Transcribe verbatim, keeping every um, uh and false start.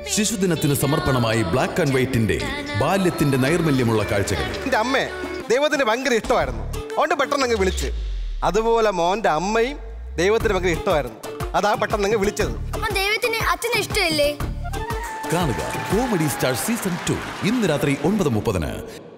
ശിശുദിനത്തിന് സമർപ്പണമായി black and വൈറ്റിന്റെ ബാല്യത്തിന്റെ നൈർമല്യമുള്ള കാഴ്ചകൾ. എന്റെ അമ്മയെ ദൈവത്തിന് ഭയങ്കര ഇഷ്ടമായിരുന്നു, അതുകൊണ്ട് പെട്ടെന്ന് അങ്ങ് വിളിച്ച്. അതുപോലെ മോന്റെ അമ്മയും ദൈവത്തിന് ഭയങ്കര ഇഷ്ടമായിരുന്നു, അതാ പെട്ടെന്ന് അങ്ങ് വിളിച്ചത്. ദൈവത്തിന് അച്ഛനെ ഇഷ്ടമല്ലേ? കാണുക കോമഡി സ്റ്റാർ സീസൺ ടു ഇന്ന് രാത്രി ഒൻപത് മുപ്പതിന്.